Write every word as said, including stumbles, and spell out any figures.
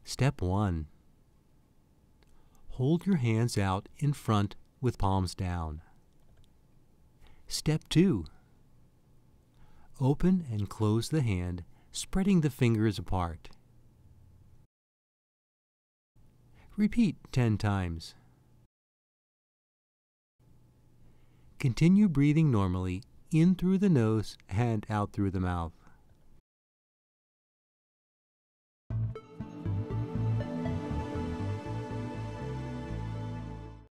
Step one. Hold your hands out in front with palms down. Step two. Open and close the hand, spreading the fingers apart. Repeat ten times. Continue breathing normally, in through the nose and out through the mouth.